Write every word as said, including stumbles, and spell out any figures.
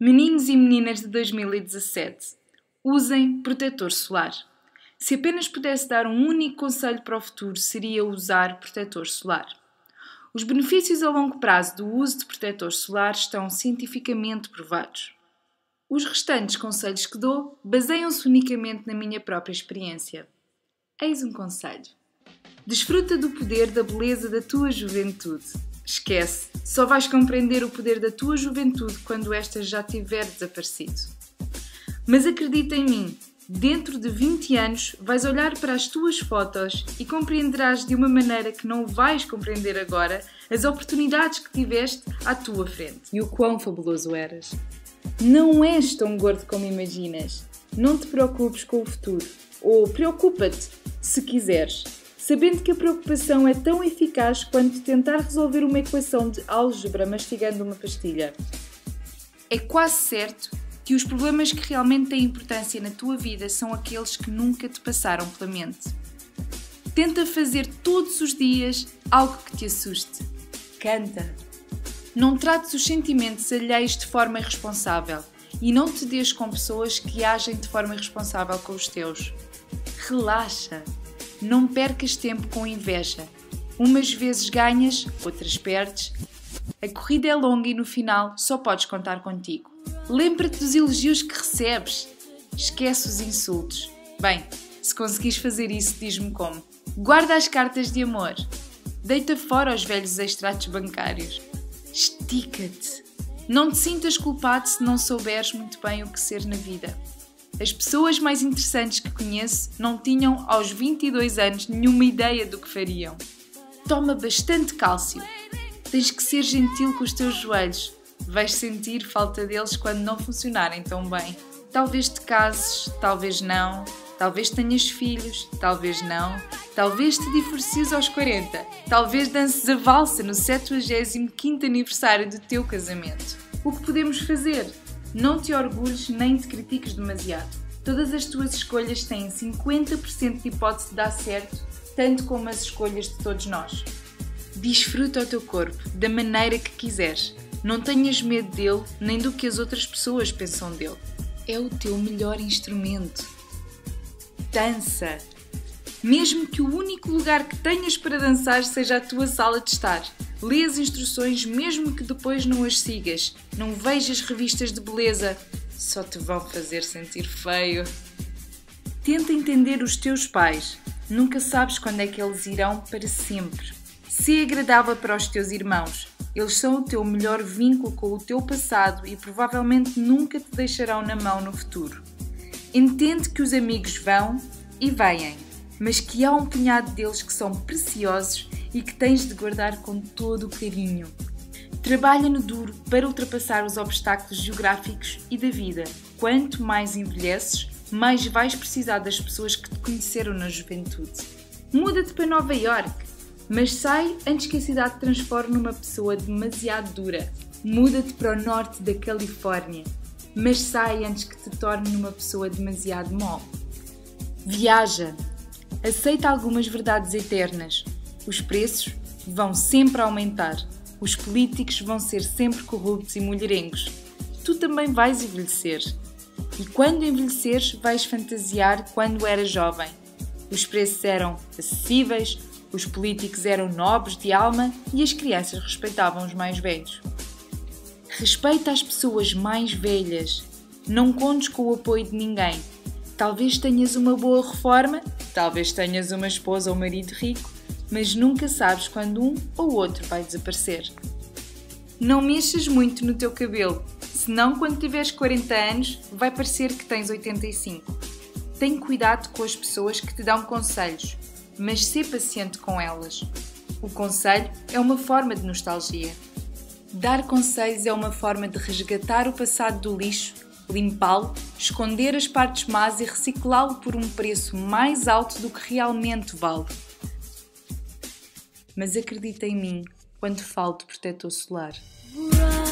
Meninos e meninas de dois mil e dezassete, usem protetor solar. Se apenas pudesse dar um único conselho para o futuro, seria usar protetor solar. Os benefícios a longo prazo do uso de protetor solar estão cientificamente provados. Os restantes conselhos que dou baseiam-se unicamente na minha própria experiência. Eis um conselho. Desfruta do poder da beleza da tua juventude. Esquece, só vais compreender o poder da tua juventude quando esta já tiver desaparecido. Mas acredita em mim, dentro de vinte anos vais olhar para as tuas fotos e compreenderás de uma maneira que não vais compreender agora as oportunidades que tiveste à tua frente e o quão fabuloso eras. Não és tão gordo como imaginas. Não te preocupes com o futuro. Ou preocupa-te, se quiseres, sabendo que a preocupação é tão eficaz quanto tentar resolver uma equação de álgebra mastigando uma pastilha. É quase certo que os problemas que realmente têm importância na tua vida são aqueles que nunca te passaram pela mente. Tenta fazer todos os dias algo que te assuste. Canta. Não trates os sentimentos alheios de forma irresponsável e não te des com pessoas que agem de forma irresponsável com os teus. Relaxa. Não percas tempo com inveja. Umas vezes ganhas, outras perdes. A corrida é longa e no final só podes contar contigo. Lembra-te dos elogios que recebes. Esquece os insultos. Bem, se conseguires fazer isso, diz-me como. Guarda as cartas de amor. Deita fora os velhos extratos bancários. Estica-te. Não te sintas culpado se não souberes muito bem o que ser na vida. As pessoas mais interessantes que conheço não tinham aos vinte e dois anos nenhuma ideia do que fariam. Toma bastante cálcio. Tens que ser gentil com os teus joelhos. Vais sentir falta deles quando não funcionarem tão bem. Talvez te cases, talvez não. Talvez tenhas filhos, talvez não. Talvez te divorcies aos quarenta. Talvez dances a valsa no setagésimo quinto aniversário do teu casamento. O que podemos fazer? Não te orgulhes nem te critiques demasiado. Todas as tuas escolhas têm cinquenta por cento de hipótese de dar certo, tanto como as escolhas de todos nós. Desfruta o teu corpo, da maneira que quiseres. Não tenhas medo dele, nem do que as outras pessoas pensam dele. É o teu melhor instrumento. Dança. Mesmo que o único lugar que tenhas para dançar seja a tua sala de estar. Lê as instruções mesmo que depois não as sigas. Não vejas revistas de beleza. Só te vão fazer sentir feio. Tenta entender os teus pais. Nunca sabes quando é que eles irão para sempre. Sê agradável para os teus irmãos. Eles são o teu melhor vínculo com o teu passado e provavelmente nunca te deixarão na mão no futuro. Entende que os amigos vão e vêm, mas que há um punhado deles que são preciosos e que tens de guardar com todo o carinho. Trabalha no duro para ultrapassar os obstáculos geográficos e da vida. Quanto mais envelheces, mais vais precisar das pessoas que te conheceram na juventude. Muda-te para Nova Iorque, mas sai antes que a cidade te transforme numa pessoa demasiado dura. Muda-te para o norte da Califórnia, mas sai antes que te torne numa pessoa demasiado mole. Viaja. Aceita algumas verdades eternas. Os preços vão sempre aumentar. Os políticos vão ser sempre corruptos e mulherengos. Tu também vais envelhecer. E quando envelheceres, vais fantasiar quando eras jovem. Os preços eram acessíveis, os políticos eram nobres de alma e as crianças respeitavam os mais velhos. Respeita as pessoas mais velhas. Não contes com o apoio de ninguém. Talvez tenhas uma boa reforma, talvez tenhas uma esposa ou marido rico, mas nunca sabes quando um ou outro vai desaparecer. Não mexas muito no teu cabelo, senão quando tiveres quarenta anos vai parecer que tens oitenta e cinco. Tem cuidado com as pessoas que te dão conselhos, mas sê paciente com elas. O conselho é uma forma de nostalgia. Dar conselhos é uma forma de resgatar o passado do lixo, limpá-lo, esconder as partes más e reciclá-lo por um preço mais alto do que realmente vale. Mas acredita em mim quando falo de protetor solar.